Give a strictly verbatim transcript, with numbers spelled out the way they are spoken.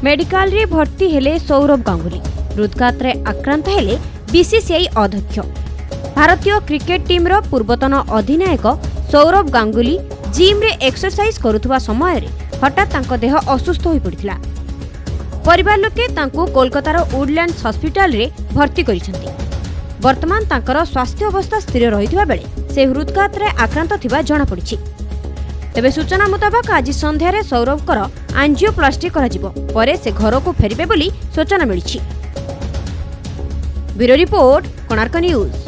Medical रे भर्ती हेले सौरभ गांगुली। हृदघात रे आक्रांत हेले बीसीसीआई अध्यक्ष। भारतीय क्रिकेट टीम रो पूर्वतन अधिनायक सौरभ गांगुली जिम रे एक्सरसाइज करुथुवा समय रे हठात तांको देह असुस्थ होई पड़िथिला। परिवार लोके तांको कोलकातार वुडलैंड्स हॉस्पिटल रे भर्ती करिसेंती। वर्तमान तांकर स्वास्थ्य अवस्था स्थिर रहिथिबा बेले से हृदघात रे आक्रांत थिबा जणा पड़िछि। तेबे सूचना मुताबक आज संध्यारे सौरभकर एंजियोप्लास्टी कराजिबो, परे से घर को फेरिबे बोली सूचना मिलिछि। Bureau report, Konark news.